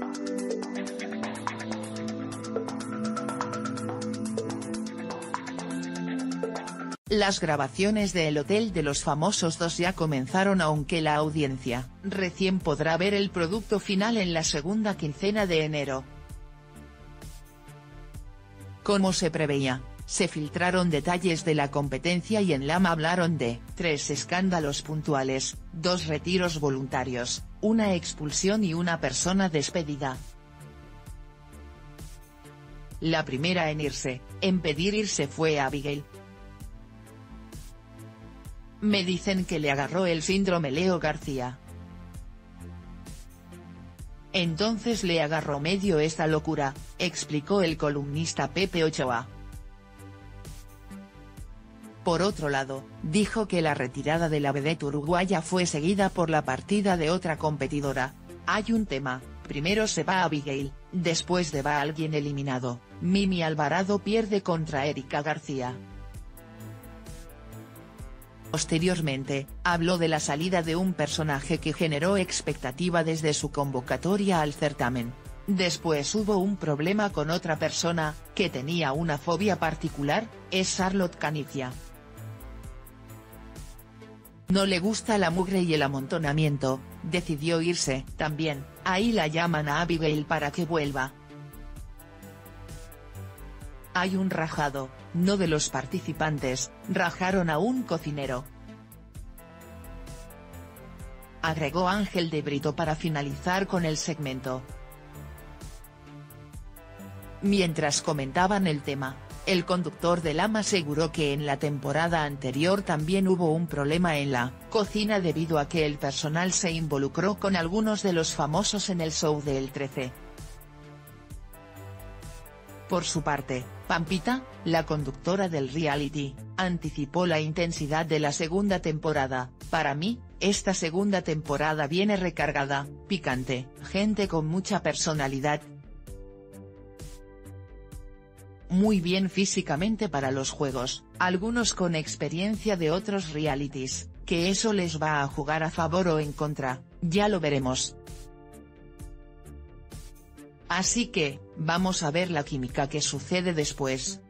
Las grabaciones de El Hotel de los Famosos 2 ya comenzaron, aunque la audiencia recién podrá ver el producto final en la segunda quincena de enero. Como se preveía, se filtraron detalles de la competencia y en LAM hablaron de 3 escándalos puntuales, 2 retiros voluntarios, una expulsión y una persona despedida. La primera en pedir irse fue Abigail. Me dicen que le agarró el síndrome Leo García. Entonces le agarró medio esta locura, explicó el columnista Pepe Ochoa. Por otro lado, dijo que la retirada de la vedette uruguaya fue seguida por la partida de otra competidora. Hay un tema, primero se va Abigail, después de va alguien eliminado, Mimi Alvarado pierde contra Erika García. Posteriormente, habló de la salida de un personaje que generó expectativa desde su convocatoria al certamen. Después hubo un problema con otra persona, que tenía una fobia particular, es Charlotte Canigia. No le gusta la mugre y el amontonamiento, decidió irse. También, ahí la llaman a Abigail para que vuelva. Hay un rajado, no de los participantes, rajaron a un cocinero. Agregó Ángel de Brito para finalizar con el segmento. Mientras comentaban el tema, el conductor de LAM aseguró que en la temporada anterior también hubo un problema en la cocina debido a que el personal se involucró con algunos de los famosos en el show de El 13. Por su parte, Pampita, la conductora del reality, anticipó la intensidad de la segunda temporada. Para mí, esta segunda temporada viene recargada, picante, gente con mucha personalidad. Muy bien físicamente para los juegos, algunos con experiencia de otros realities, que eso les va a jugar a favor o en contra, ya lo veremos. Así que, vamos a ver la química que sucede después.